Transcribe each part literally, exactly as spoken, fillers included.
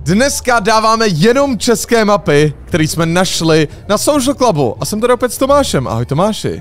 Dneska dáváme jenom české mapy, které jsme našli na Social Clubu. A jsem tady opět s Tomášem. Ahoj Tomáši.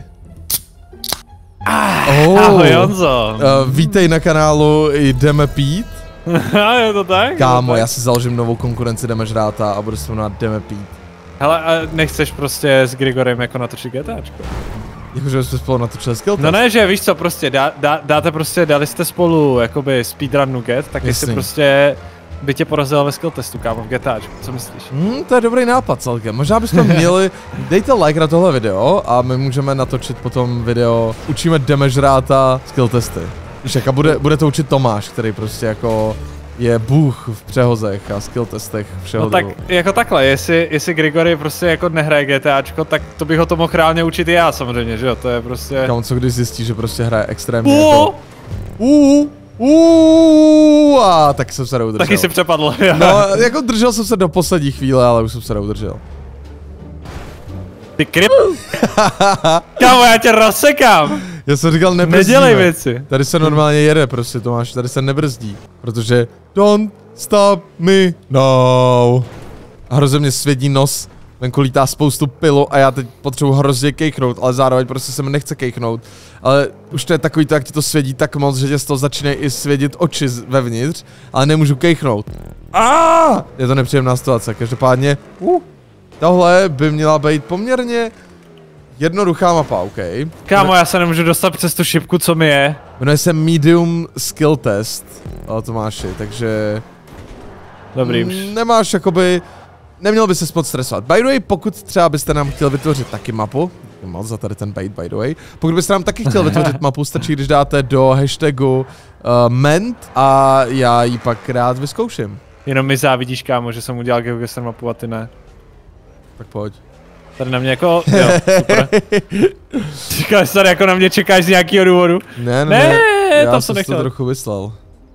Ah, oh. Ahoj Honzo. Uh, vítej na kanálu Jdeme pít. Je to tak? Kámo, to tak? já si založím novou konkurenci Jdeme žráta a budu se jmenovat Jdeme pít. Hele, a nechceš prostě s Grigorem jako natočit GTAčko? Jakože jsme spolu natočili skill test. No ne, že víš co, prostě dá, dá, dáte prostě, dali jste spolu jakoby speedrun Nugget, tak jestli prostě by tě porazil ve skill testu, kámo, v GTAčku, co myslíš? Hmm, to je dobrý nápad celkem, možná bychom měli, dejte like na tohle video a my můžeme natočit potom video, učíme Jdeme žráta skill testy. Víš jak, a bude, bude to učit Tomáš, který prostě jako je bůh v přehozech a skill testech všeho. No tak jako takhle, jestli, jestli Grigory prostě jako nehraje GTAčko, tak to bych ho to mohl reálně učit i já samozřejmě, že jo, to je prostě... Kámo, co když zjistí, že prostě hraje extrémně uh! jako... Uh, uh, a tak jsem se neudržel. Taky si přepadl. No, jako držel jsem se do poslední chvíle, ale už jsem se neudržel. Ty kryp... Kámo, já tě rozsekám! Já jsem říkal nebrzdíme. Nedělej věci. Tady se normálně jede prostě, Tomáš, tady se nebrzdí. Protože don't stop me now. A hrozně mě svědí nos, venku lítá spoustu pilu a já teď potřebuji hrozně kejchnout, ale zároveň prostě se mi nechce kejchnout. Ale už to je takový to, jak ti to svědí tak moc, že tě z toho začínají i svědit oči vevnitř, ale nemůžu kejchnout. Ah! Je to nepříjemná situace, každopádně uh, tohle by měla být poměrně jednoduchá mapa, OK. Kámo, já se nemůžu dostat přes tu šipku, co mi je. Jmenuje se Medium Skill Test, ale Tomáši, takže... Dobrý. Mm, nemáš jakoby... Neměl by se moc stresovat. By the way, pokud třeba byste nám chtěli vytvořit taky mapu, moc za tady ten bait, by the way, pokud byste nám taky chtěli vytvořit mapu, stačí, když dáte do hashtagu uh, ment a já ji pak rád vyzkouším. Jenom mi závidíš, kámo, že jsem udělal GeoGuessr mapu a ty ne. Tak pojď. Tady na mě jako, jo, super. Říkáš, tady jako na mě čekáš z nějakého důvodu? Ne, ne, ne, ne, já tam jsem to trochu vyslal.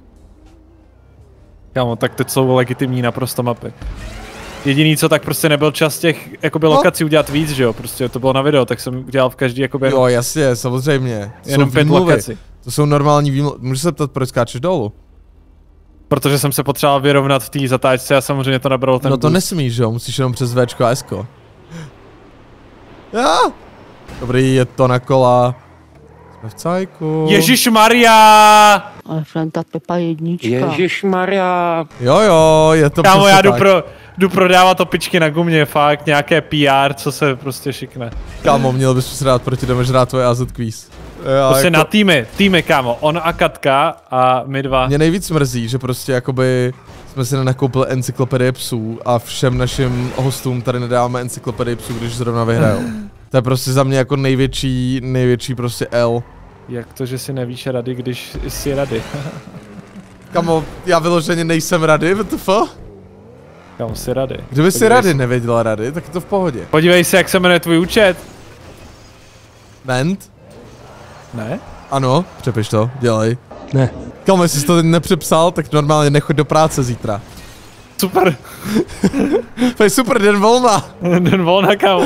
Kámo, tak teď jsou legitimní naprosto mapy. Jediný co, tak prostě nebyl čas těch jakoby no. lokací udělat víc, že jo, prostě to bylo na video, tak jsem udělal v každý jakoby... Jo, jasně, samozřejmě. Jenom jsou pět výmluvy. lokací. To jsou normální výmluvy. Můžu se ptat, proč skáčeš dolů? Protože jsem se potřeboval vyrovnat v té zatáčce a samozřejmě to nabralo ten No to boost. nesmíš, že jo, musíš jenom přes Včko a Sko. Já. Dobrý, je to na kola. Jsme v cajku. Ježišmarja! Ale Franta Pepa jednička. Ježišmarja! Jo jo, je to Kámo, já jdu, tak. pro, jdu prodávat opičky na gumě, fakt, nějaké P R, co se prostě šikne. Kámo, měl bys se dát proti Jdeme žrát tvoje A Z quiz. Já, Prostě jako... na týmy, týmy kámo, on a Katka a my dva. Mě nejvíc mrzí, že prostě jakoby jsme si nenakoupili encyklopedie psů a všem našim hostům tady nedáváme encyklopedii psů, když zrovna vyhrajou. To je prostě za mě jako největší, největší prostě L. Jak to, že si nevíš rady, když jsi rady? Kamo, já vyloženě nejsem rady, W T F? Kámo, jsi rady. Kdyby si rady nevěděl rady, tak je to v pohodě. Podívej se, jak se jmenuje tvůj účet. Ment? Ne? Ano, přepiš to, dělej. Ne. Kamo, jestli jsi to nepřepsal, tak normálně nechoď do práce zítra. Super. To je super, den volna. Den volna, kámo.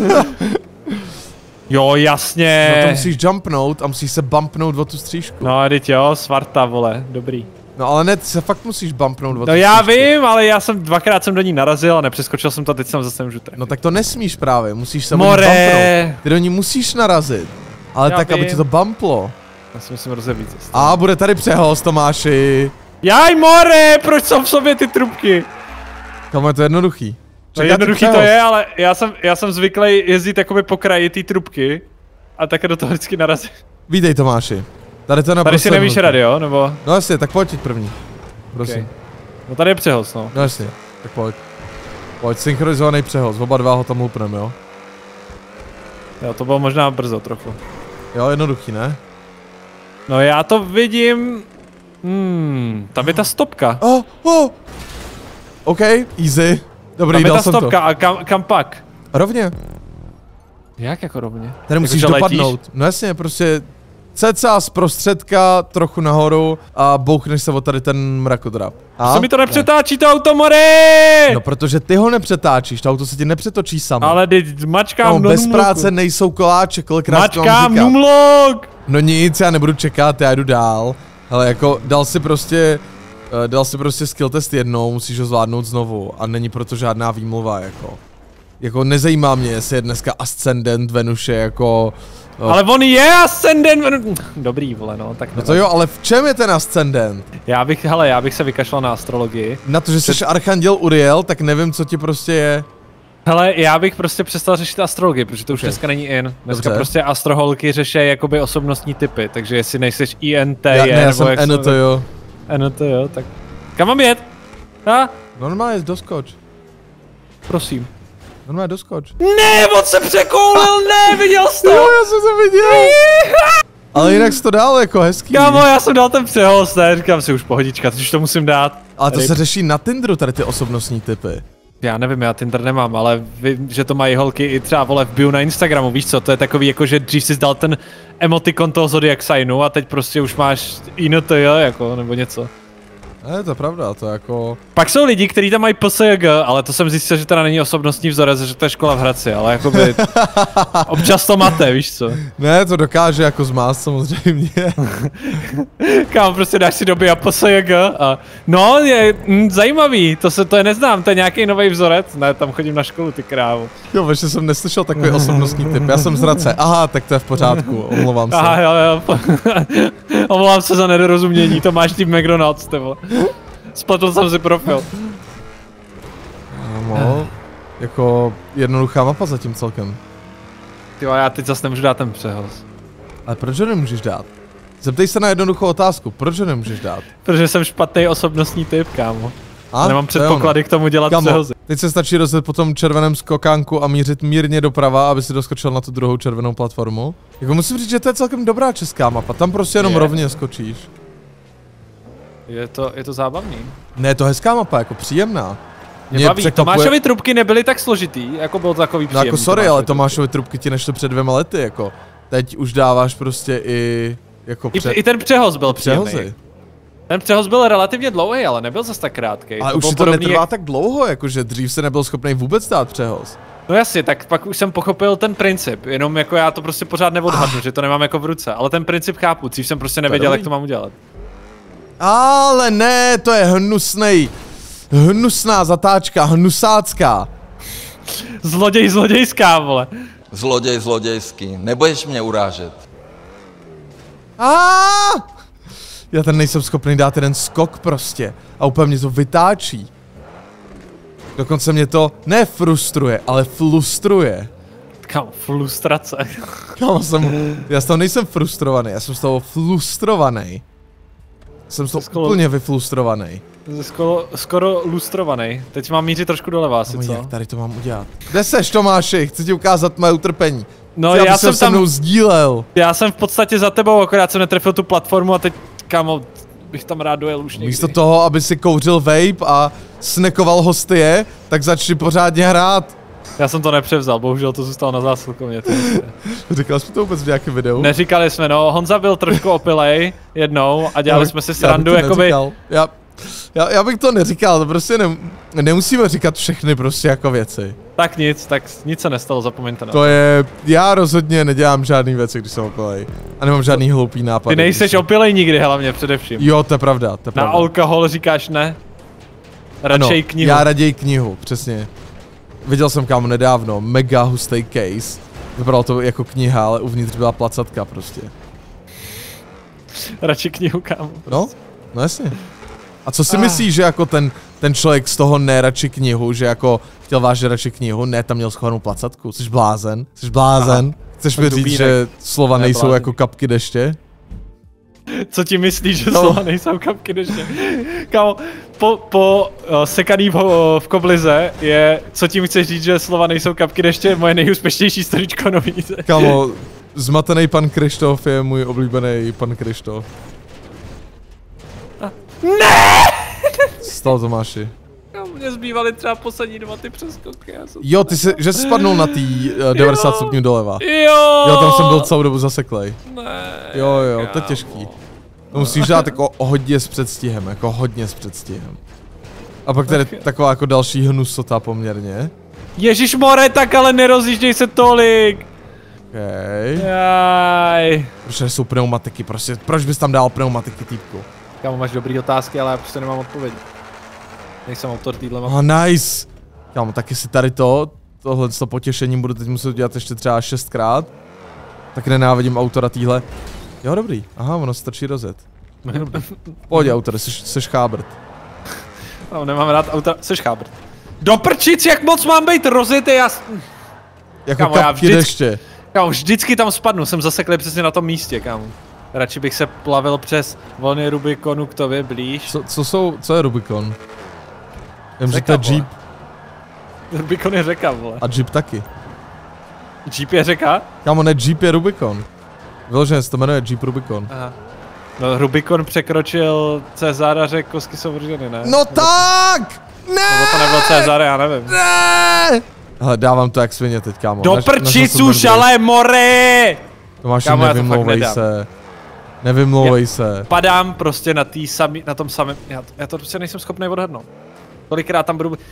Jo, jasně. No to musíš jumpnout a musíš se bumpnout o tu střížku. No, teď jo, svarta, vole, dobrý. No ale ne, ty se fakt musíš bumpnout o tu No já střížku. vím, ale já jsem dvakrát jsem do ní narazil a nepřeskočil jsem to, teď jsem zase můžu trefit. No tak to nesmíš právě, musíš se More. bumpnout. Ty do ní musíš narazit. Ale Já tak, vím. aby ti to bumplo. Já si musím rozebít. A bude tady přehoz, Tomáši. Jaj, more, proč jsou v sobě ty trubky? Kamo, je to jednoduchý. No jednoduchý to je, ale já jsem, já jsem zvyklý jezdit jakoby po kraji ty trubky a také do toho vždycky narazím. Vítej, Tomáši. Tady to je Tady si nevíš rady, jo, nebo? No jasně, tak pojď teď první. Prosím. Okay. No tady je přehoz, no. No jasně, tak pojď. Pojď, synchronizovaný přehoz, oba dva ho tam hupneme, jo? Jo, to bylo možná brzo trochu. Jo, jednoduchý, ne? No já to vidím... Hmm, tam je ta stopka. Oh, oh. OK, easy. Dobrý, tam je dal ta jsem stopka to. a kam, kam pak? Rovně. Jak jako rovně? Tady musíš jako, dopadnout. No jasně, prostě cca z prostředka, trochu nahoru a bouchneš se o tady ten mrakodrap. A? Co mi to nepřetáčí to auto, more? No protože ty ho nepřetáčíš, to auto se ti nepřetočí samo. Ale teď mačkám no, do bez numloku. práce nejsou koláče, kolikrát Mačkám numlok! No nic, já nebudu čekat, já jdu dál. Ale jako dal si prostě dal si prostě skill test jednou, musíš ho zvládnout znovu a není proto žádná výmluva, jako. Jako nezajímá mě, jestli je dneska Ascendent Venuše, jako... Ale on je Ascendent Venuše. Dobrý, vole, no, tak no to jo, ale v čem je ten Ascendent? Já bych, hele, já bych se vykašlal na astrologii. Na to, že jsi Archanděl Uriel, tak nevím, co ti prostě je. Hele, já bych prostě přestal řešit astrologii, protože to už okay. dneska není in. Dneska Dobře. prostě astroholky řeší jakoby osobnostní typy, takže jestli nejseš I N T, já, ne, já nebo jsem N T jo. N T jo, tak... Kam mám jet? Ha? Normálně doskoč. Prosím. Normálně doskoč. Ne, on se překoulil, ne, viděl jsi to? Jo, já jsem to viděl. Ale jinak jsi to dal jako hezký. Kámo, já jsem dal ten přehoz, ne, říkám si už pohodička, teď už to musím dát. Ale to Ryb. se řeší na Tinderu, tady ty osobnostní typy. Já nevím, já Tinder nemám, ale vím, že to mají holky i třeba vole v bio na Instagramu, víš co, to je takový jako, že dřív jsi dal ten emotikon toho Zodiac signu a teď prostě už máš I N T J jako, nebo něco. Ne, to je pravda, to je jako... Pak jsou lidi, kteří tam mají P S J G, ale to jsem zjistil, že teda není osobnostní vzorec, že to je škola v Hradci, ale jakoby občas to máte, víš co? Ne, to dokáže jako zmást samozřejmě. Kámo, prostě dáš si doby a P S J G a... No, je mm, zajímavý, to se to je neznám, to je nějaký nový vzorec, ne, tam chodím na školu, ty krávo. Jo, protože jsem neslyšel takový osobnostní typ, já jsem z Hradce, aha, tak to je v pořádku, omlouvám se. Aha, jo, jo, omlouvám se za nedorozumění, to máš tým McDonald's, ty vole. Spletl jsem si profil. No, jako jednoduchá mapa zatím celkem. Jo, já teď zase nemůžu dát ten přehoz. Ale proč ho nemůžeš dát? Zeptej se na jednoduchou otázku, proč ho nemůžeš dát? Protože jsem špatný osobnostní typ, kámo. A? Nemám předpoklady k tomu dělat Kámo, přehozy. teď se stačí rozjet po tom červeném skokánku a mířit mírně doprava, aby si doskočil na tu druhou červenou platformu. Jako musím říct, že to je celkem dobrá česká mapa, tam prostě jenom je. rovně skočíš. Je to, je to zábavný. Ne, je to hezká mapa, jako příjemná. Mě baví, překvapuje... Tomášovy trubky nebyly tak složitý, jako byl to takový příjemný. No jako sorry, ale Tomášovy trubky ti nešly před dvěma lety, jako. Teď už dáváš prostě i... Jako před... I, I ten přehoz byl příjemný. Přehozy. Ten přehoz byl relativně dlouhý, ale nebyl zase tak krátký. Ale to už si to netrvá jak... tak dlouho, jakože dřív se nebyl schopný vůbec dát přehoz. No jasně, tak pak už jsem pochopil ten princip, jenom jako já to prostě pořád neodhadnu, ah. že to nemám jako v ruce, ale ten princip chápu, dřív jsem prostě nevěděl, jak to mám udělat. Ale ne, to je hnusnej, hnusná zatáčka, hnusácká. Zloděj, zlodějská, vole. Zloděj, zlodějský, nebudeš mě urážet. Ah! Já ten nejsem schopný dát jeden skok prostě a úplně mě to vytáčí. Dokonce mě to ne frustruje, ale flustruje. Kam, frustrace. Kam jsem, já z toho nejsem frustrovaný, já jsem z toho flustrovaný. Jsem z toho skoro, úplně vyflustrovaný. Skoro, skoro lustrovaný. Teď mám mířit trošku doleva asi, co? Jak tady to mám udělat? Kde seš, Tomáši? Chci ti ukázat moje utrpení. No, Chci, já jsem se mnou sdílel. Já jsem v podstatě za tebou, akorát jsem netrefil tu platformu a teď, kámo, bych tam rád dojel už někdy. Místo toho, aby si kouřil vape a snekoval hostie, tak začni pořádně hrát. Já jsem to nepřevzal, bohužel to zůstalo na zásilkovně. Říkal jsi to vůbec v nějakém videu? Neříkali jsme, no, Honza byl trošku opilej jednou a dělali já, jsme si srandu, jakoby... Já, já, já bych to neříkal, to prostě ne, nemusíme říkat všechny prostě jako věci. Tak nic, tak nic se nestalo, zapomeňte na to. To je, já rozhodně nedělám žádný věci, když jsem opilej. A nemám žádný hloupý nápad. Ty nejseš opilej nikdy, hlavně především. Jo, to je pravda, to je pravda. Na alkohol říkáš ne? Radšej knihu. Já raději knihu, přesně. Viděl jsem kámo nedávno, mega hustý case. Vypadalo to jako kniha, ale uvnitř byla placatka prostě. Radši knihu, kámo. No, no jasně. A co si ah. myslíš, že jako ten, ten člověk z toho ne radši knihu, že jako chtěl vážit radši knihu, ne, tam měl schovanou placatku, jsi blázen, jsi blázen. Aha. Chceš mi říct, že slova ne, nejsou blázen. Jako kapky deště? Co ti myslíš, že no. slova nejsou kapky deště? Kámo, po, po uh, sekaný v, uh, v koblize je, co tím chceš říct, že slova nejsou kapky deště, moje nejúspěšnější storíčko novíce. Kámo, zmatený pan Krištof je můj oblíbený pan Krištof. Ne! Stalo Tomáši. Mně zbývaly třeba poslední dva ty přeskoky. Jo, ty jsi, že jsi spadnul na tý uh, devadesát stupňů doleva. Jo! Jo, tam jsem byl celou dobu zaseklej. Ne. Jo, jo, to je těžký. To musíš dát jako hodně s předstihem, jako hodně s předstihem. A pak tady taková jako další hnusota poměrně. Ježišmore, tak ale nerozjížděj se tolik. Okej. Jaj. Proč jsou pneumatiky, prostě, proč bys tam dal pneumatiky, týpku? Kámo, máš dobrý otázky, ale já prostě nemám odpověď. Nejsem autor týhle mapy. Oh, nice! Kámo, tak jestli tady to, tohle to potěšení budu teď muset dělat ještě třeba šestkrát, tak nenávidím autora týhle. Jo, dobrý. Aha, ono stačí rozjet. Pohodě, autore, jsi, jsi chábrt. No, nemám rád autora, jsi chábrt. Do prčic, jak moc mám být rozjetý, já... Jako Kámo, já kapky vždycky- deště. Kámo, vždycky tam spadnu, jsem zaseklý přesně na tom místě, kámo. Radši bych se plavil přes volný Rubikonu k tobě blíž. Co, co jsou, co je Rubikon? Vím, že to Řeka, je Jeep Rubikon je řeka, vole. a Jeep taky. Jeep je řeka? Kámo, ne, Jeep je Rubikon. Vyloženě se to jmenuje Jeep Rubikon. Aha. No, Rubikon překročil Cezar a řekl, kostky jsou vrženy, ne? No tak! Ne! Nebo to nebyl Cezar, já nevím. Ne! Hele, dávám to jak svině teď, kámo. Do Naš- prčic našel už, jsem ale more! Tomáši, Kámo, já to fakt nevymlouvej nedám. se. Nevymlouvej se. Padám prostě na, tý samý, na tom samém, já, já to prostě nejsem schopný odhadnout. Kolikrát tam budu...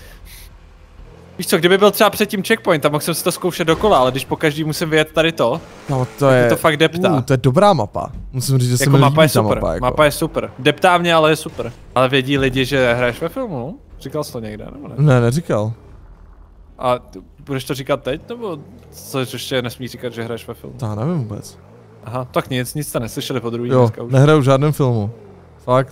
Víš co, kdyby byl třeba před tím checkpoint, tam mohl jsem si to zkoušet dokola, ale když po každý musím vyjet tady to, Kámo, to je... to fakt deptá. Uh, to je dobrá mapa. Musím říct, že se jako mi mapa je líbí ta super, mapa, jako. mapa je super. Deptá mě, ale je super. Ale vědí lidi, že hraješ ve filmu? Říkal jsi to někde, nebo ne? Ne, neříkal. A ty budeš to říkat teď, nebo co ještě nesmí říkat, že hraješ ve filmu? To já nevím vůbec. Aha, tak nic, nic jste neslyšeli po druhý Jo, dneska už. nehraju v žádném filmu. Fakt.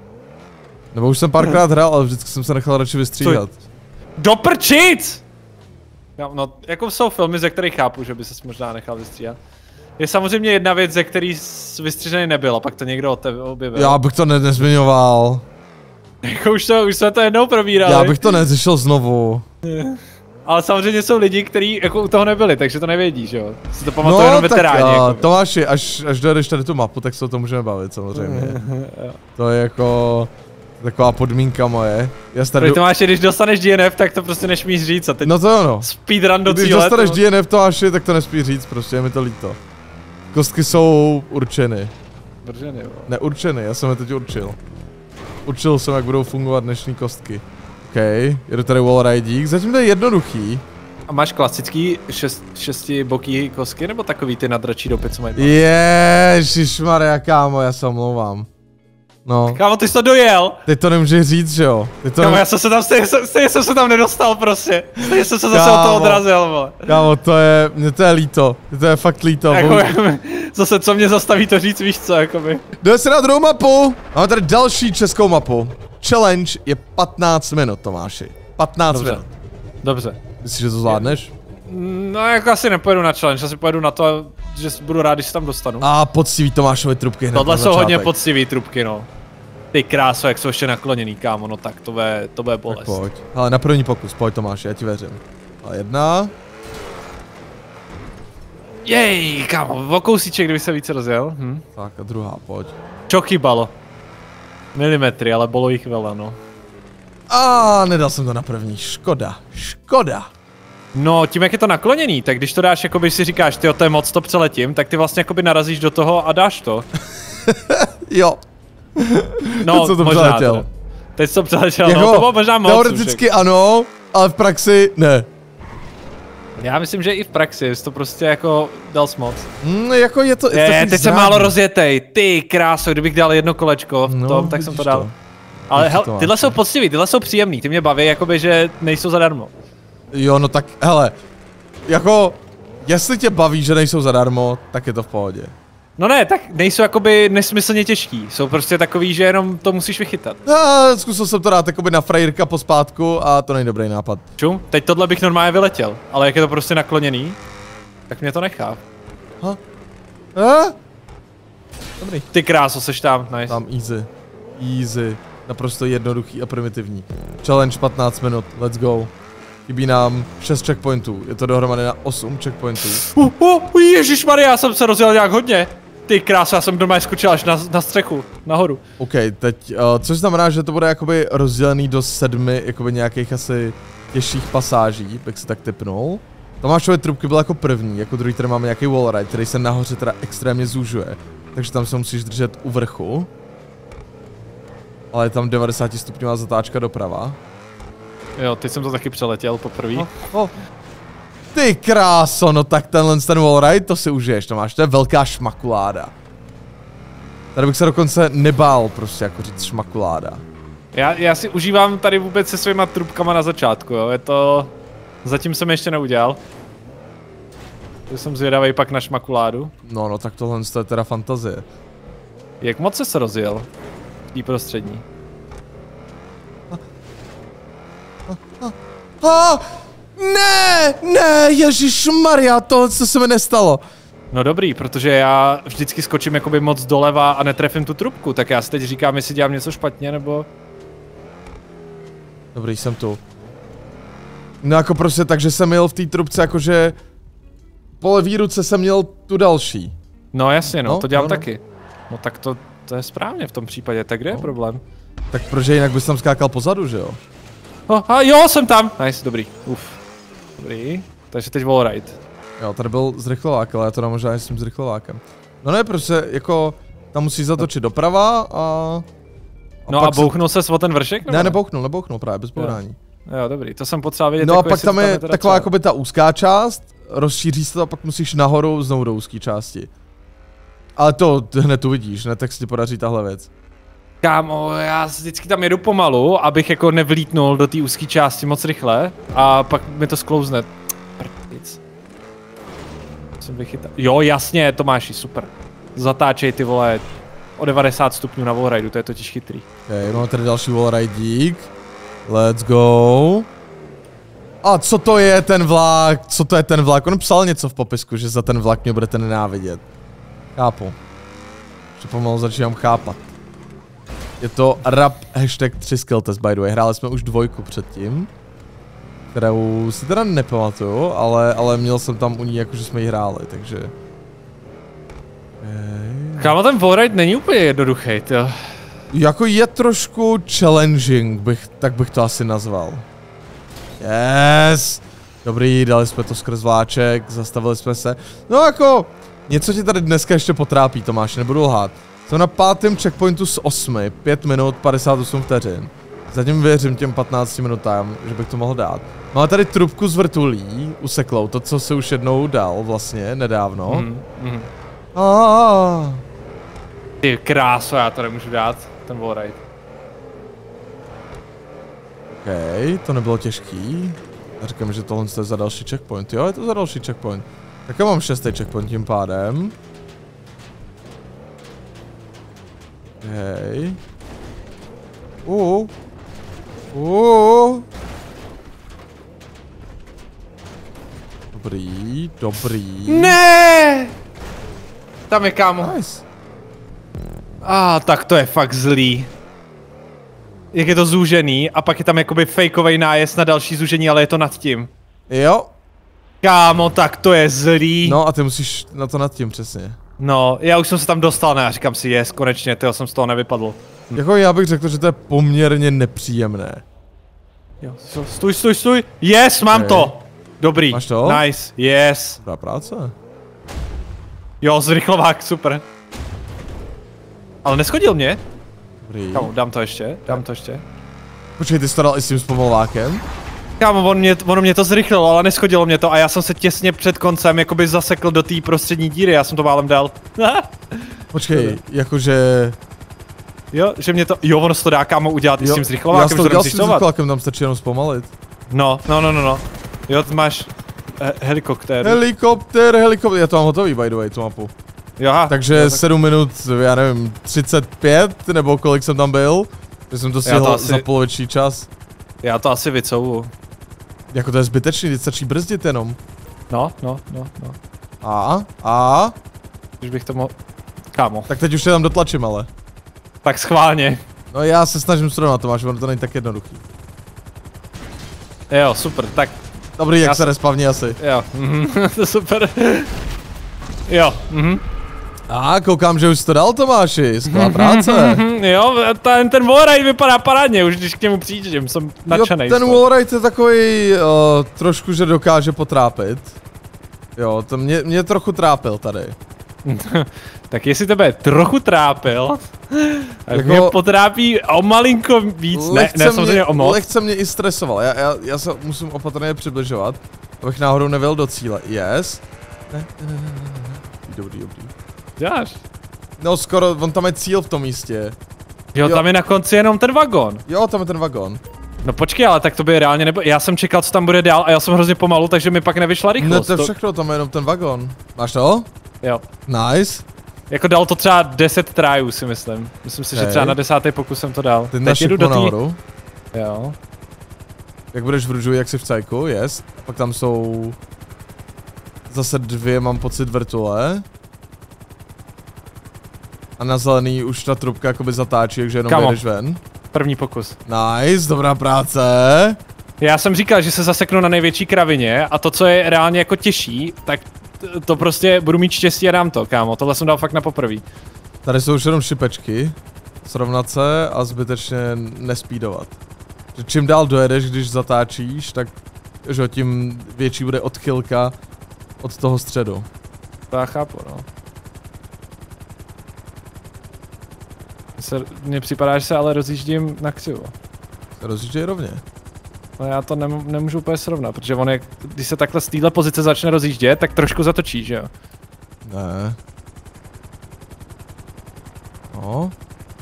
Nebo už jsem párkrát hrál, ale vždycky jsem se nechal radši vystříhat. Do prčic! No, no, jako jsou filmy, ze kterých chápu, že by ses možná nechal vystříhat. Je samozřejmě jedna věc, ze který jsi vystřížený nebyl, a pak to někdo od tebe objevil. Já bych to ne nezmiňoval. Jako už, to, už jsme to jednou probírali. Já bych to neřešil znovu. Ale samozřejmě jsou lidi, kteří jako u toho nebyli, takže to nevědí, že jo? Si to pamatuju jenom No, tak veteráni. uh, Jako. Tomáši, až, až dojedeš tady tu mapu, tak se o tom můžeme bavit samozřejmě. To je jako taková podmínka moje. Já se tady... Protože Tomáši, když dostaneš D N F, tak to prostě nesmíš říct a teď No to jo no. speedrun do Když cíle. dostaneš to... D N F Tomáši, tak to nespí říct, prostě je mi to líto. Kostky jsou určeny. Držený, jo. Neurčeny, já jsem je teď určil. Určil jsem, jak budou fungovat dnešní kostky. OK, jedu tady wallriding, zatím to je jednoduchý. A máš klasický šest, šestiboký kostky, nebo takový ty nadračí dopy, co mají dva? Ježišmarja, kámo, já se omlouvám. No, Kámo, ty jsi to dojel! teď to nemůžeš říct, že jo? Teď to Kámo, nem... já jsem se tam, stejně, jsem- stejně jsem se tam nedostal prostě. Stejně jsem se zase od toho Kámo. odrazil, vole. Kámo, to je, mně to je líto, mně to je fakt líto. Jako, Bohu... zase co mě zastaví to říct, víš co, jakoby. Jdeme se na druhou mapu. Máme tady další českou mapu. Challenge je patnáct minut, Tomáši. patnáct Dobře. minut. Dobře. Myslíš, že to zvládneš? No jako asi nepojedu na challenge, asi pojedu na to, že budu rád, když se tam dostanu. A poctivý Tomášovi trubky hned Tohle na jsou hodně začátek. poctivý trubky, no. Ty kráso, jak jsou ještě nakloněný, kámo, no tak to bude, to bude bolest. Pojď. Ale na první pokus, pojď Tomáši, já ti věřím. A jedna. Jej, kámo, o kousíček, kdyby se více rozjel. Hm. Tak a druhá, pojď. Čo chybalo? Milimetry, ale bylo jich vele, no. A nedal jsem to na první, škoda, škoda. No, tím jak je to nakloněný, tak když to dáš, jakoby si říkáš, ty to je moc, to přeletím, tak ty vlastně jakoby narazíš do toho a dáš to. Jo. No, Teď jsem to možná přeletěl. teda. Teď jsem přeletěl, Jako, no, to bylo možná moc. teoreticky ano, ale v praxi ne. Já myslím, že i v praxi jsi to prostě jako dal moc. Mm, jako je to... Je, takový teď jsem zrádný. málo rozjetej, ty kráso, kdybych dal jedno kolečko v No, tom, tak jsem to vidíš dal. to. Ale Vidíš hel, to, tyhle Máši. jsou poctivý, tyhle jsou příjemný, ty mě baví, jakoby, že nejsou zadarmo. Jo, no tak, hele. Jako, jestli tě baví, že nejsou zadarmo, tak je to v pohodě. No ne, tak nejsou jakoby nesmyslně těžký, jsou prostě takový, že jenom to musíš vychytat. A zkusil jsem to dát jakoby na frajírka pospátku a to není dobrý nápad. Čum, teď tohle bych normálně vyletěl, ale jak je to prostě nakloněný, tak mě to nechá. Ha? A? Dobrý. Ty kráso, seš tam, nice. Tam easy. Easy. Naprosto jednoduchý a primitivní. Challenge patnáct minut, let's go. Chybí nám šest checkpointů, je to dohromady na osm checkpointů. Uh, uh, ježišmarja, já jsem se rozjel nějak hodně. Ty kráso, já jsem doma skočil až na, na střechu, nahoru. OK, teď, uh, což znamená, že to bude jakoby rozdělený do sedmi, jakoby nějakých asi těžších pasáží, bych si tak tipnul. Tomášové trubky byl jako první, jako druhý tady máme nějaký wallride, který se nahoře teda extrémně zúžuje. Takže tam se musíš držet u vrchu. Ale je tam devadesát stupňová zatáčka doprava. Jo, teď jsem to taky přeletěl poprvé. Oh, oh. Ty kráso, no tak tenhle ten wallride, to si užiješ, Tomáš, to je velká šmakuláda. Tady bych se dokonce nebál prostě jako říct šmakuláda. Já, já si užívám tady vůbec se svýma trubkama na začátku, jo, je to... Zatím jsem ještě neudělal. To jsem zvědavý pak na šmakuládu. No, no, tak tohle je teda fantazie. Jak moc jsi se rozjel? V té prostřední. Ah, ne, ne, ježišmarja, to co se mi nestalo. No dobrý, protože já vždycky skočím jakoby moc doleva a netrefím tu trubku, tak já si teď říkám, jestli dělám něco špatně, nebo... Dobrý, jsem tu. No jako prostě tak, že jsem měl v té trubce jakože... Po levý ruce jsem měl tu další. No jasně, no, no to dělám no, no. taky. No tak to, to je správně v tom případě, tak kde no. je problém? Tak protože jinak bys tam skákal pozadu, že jo? Oh, a jo, jsem tam! Nice, dobrý, uf. Dobrý, takže teď wallride. Jo, tady byl zrychlovák, ale já to dám možná s tím zrychlovákem. No ne, prostě jako... Tam musíš zatočit doprava a... a no a bouchnul se o ten vršek? Ne, nebouchnul, nebouchnul právě, bez bourání. Jo. jo, dobrý, to jsem potřeba vědět. No jako a pak tam je tam taková jakoby ta úzká část, rozšíří se to a pak musíš nahoru znovu do úzké části. Ale to hned uvidíš, ne, tak si ti podaří tahle věc. Kámo, já vždycky tam jedu pomalu, abych jako nevlítnul do té úzké části moc rychle a pak mi to sklouzne. Prdic. Jsem vychytal. Jo, jasně, Tomáši, super. Zatáčej ty vole o devadesát stupňů na wallridu, to je totiž chytrý. Okay, máme tady další wallridík. Let's go. A co to je ten vlak? Co to je ten vlak? On psal něco v popisku, že za ten vlak mě budete nenávidět. Chápu. Že pomalu začínám chápat. Je to rap hashtag tři skill test by the way. Hráli jsme už dvojku předtím. Kterou si teda nepamatuju, ale, ale měl jsem tam u ní jako, že jsme ji hráli, takže... Okay. Kámo, ten wallride není úplně jednoduchý, jo. Jako je trošku challenging, bych, tak bych to asi nazval. Yes! Dobrý, dali jsme to skrz vláček, zastavili jsme se. No jako, něco ti tady dneska ještě potrápí, Tomáš, nebudu lhát. Jsem na pátém checkpointu z osmi, pět minut, padesát osm vteřin. Zatím věřím těm patnácti minutám, že bych to mohl dát. Máme tady trubku z vrtulí, useklou, to co se už jednou dal vlastně, nedávno. Mm, mm. Ah. Ty kráso, já to nemůžu dát, ten wallride. OK, to nebylo těžký. Já říkám, že tohle je za další checkpoint. Jo, je to za další checkpoint. Tak já mám šestý checkpoint tím pádem. OK. Uh. Uh. Dobrý, dobrý. Ne! Tam je, kámo. Nice. A ah, tak to je fakt zlý. Jak je to zúžený a pak je tam jakoby fejkovej nájezd na další zúžení, ale je to nad tím. Jo. Kámo, tak to je zlý. No a ty musíš na to nad tím přesně. No, já už jsem se tam dostal, ne, a říkám si, jest, konečně, tyjo, jsem z toho nevypadl. Hm. Jako já bych řekl, že to je poměrně nepříjemné. Jo, stůj, stůj, stůj, yes, mám okay. to. Dobrý, máš to? Nice, yes. Dobrá práce. Jo, zrychlovák, super. Ale neschodil mě. Dobrý. Kámo, dám to ještě, dám to ještě. Počkej, ty jsi to dal i s tím zpomalovákem? Kámo, on mě, ono mě to zrychlilo, ale neschodilo mě to a já jsem se těsně před koncem jakoby zasekl do té prostřední díry, já jsem to málem dal. Počkej, jakože... Jo, že mě to, jo, ono se to dá, kámo, udělat jo, i s tím zrychlovákem, já jsem to udělal s tím zrychlovákem, tam stačí jenom zpomalit. No, no, no, no, no. Jo, ty máš he helikoptér. Helikoptér, helikoptér, já to mám hotový by the way, tu mapu. Jo, takže jo, tak... sedm minut, já nevím, třicet pět, nebo kolik jsem tam byl, že jsem to stihl asi... za poloviční čas. Já to asi vycouvu. Jako to je zbytečný, teď stačí brzdit jenom. No, no, no, no. A, a. Když bych to mohl... Kámo. Tak teď už tě tam dotlačím, ale. Tak schválně. No já se snažím srovnat, Tomáš, ono to není tak jednoduchý. Jo, super, tak... Dobrý, jak já se respavní asi. Jo, mhm, to super. Jo, mhm. A koukám, že už jsi to dal, Tomáši, skvělá práce. Jo, ten, ten wallride vypadá parádně, už když k němu přijdem, jsem nadšenej. Jo, ten wallride je takový uh, trošku, že dokáže potrápit. Jo, to mě, mě trochu trápil tady. Tak jestli tebe trochu trápil, tak jako, mě potrápí o malinko víc, ne, ne samozřejmě o moc. Lehce mě i stresoval, já, já, já se musím opatrně přibližovat, abych náhodou nevěl do cíle. Yes. Ne, ne, ne, ne, ne. Dobrý, dobrý. Děláš? No skoro, on tam je cíl v tom místě. Jo, jo, tam je na konci jenom ten vagon. Jo, tam je ten vagon. No počkej, ale tak to by reálně nebo... Já jsem čekal, co tam bude dál a já jsem hrozně pomalu, takže mi pak nevyšla rychlost. No to je všechno, tam je jenom ten vagon. Máš to? Jo. Nice. Jako dal to třeba deset tryů, si myslím. Myslím si, okay. že třeba na desátý pokus jsem to dal. Teď jedu do nahoru. Jo. Jak budeš v růžu, jak jsi v cajku, jest. A pak tam jsou... Zase dvě, mám pocit, vrtule. A na zelený už ta trubka jakoby zatáčí, takže jenom jdeš ven. První pokus. Nice, dobrá práce. Já jsem říkal, že se zaseknu na největší kravině a to, co je reálně jako těžší, tak to prostě budu mít štěstí a dám to, kámo. Tohle jsem dal fakt na poprví. Tady jsou už jenom šipečky. Srovnat se a zbytečně nespídovat. Že čím dál dojedeš, když zatáčíš, tak že tím větší bude odchylka od toho středu. To já chápu, no. Mně připadá, že se ale rozjíždím na křivo. Se rozjížděj rovně. No já to nem, nemůžu úplně srovnat, protože on je, když se takhle z téhle pozice začne rozjíždět, tak trošku zatočí, že jo? Ne. No.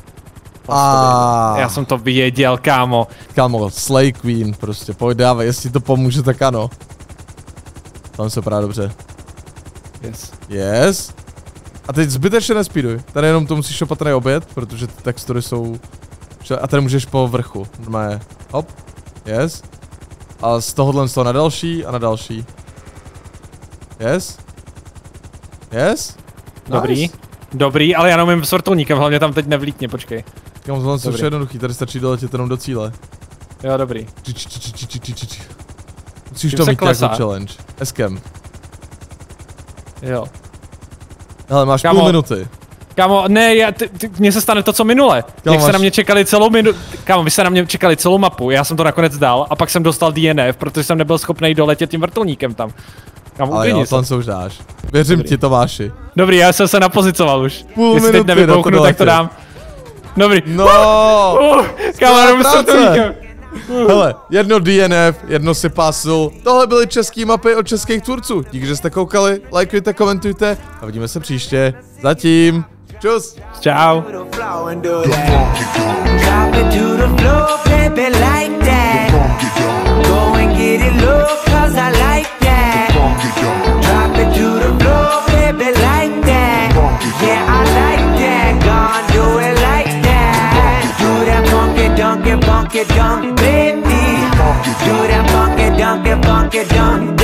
A. Já jsem to věděl, kámo. Kámo, Slay Queen, prostě, pojď dávej, jestli to pomůže, tak ano. Tam se právě dobře. Yes. Yes. A teď zbytečně nespíduj. Tady jenom to musíš opatrně obět, protože ty textury jsou... A tady můžeš po vrchu. Normálně. Hop. Yes. A z tohohle z toho na další a na další. Yes. Yes. Dobrý. Nice. Dobrý, ale já neumím s vrtulníkem, hlavně tam teď nevlítně, počkej. Kam tohle jsou jednoduchý, tady stačí doletět jenom do cíle. Jo, dobrý. Musíš to mít jako challenge. Eskem. Jo. Hele, máš Kámo, půl minuty. Kámo, ne, já, ty, ty, mně se stane to, co minule. Kámo, Jak máš... se na mě čekali celou minutu, kámo, vy jste na mě čekali celou mapu, já jsem to nakonec dal a pak jsem dostal D N F, protože jsem nebyl schopný doletět tím vrtulníkem tam. Kámo, ale jo, tam se už dáš. Věřím Dobrý. ti, Tomáši. Dobrý, já jsem se napozicoval už. Půl Jestli minuty teď nevypouchnu, to tak to dám. Dobrý. No! Uh, uh, kámo, jenom s vrtulníkem. Hele, jedno D N F, jedno si pasul. Tohle byly české mapy od českých tvůrců. Díky, že jste koukali, lajkujte, komentujte a vidíme se příště. Zatím. Čus. Čau. Dunk it, dunk, baby. Do that funky, dunk it, funky, dunk.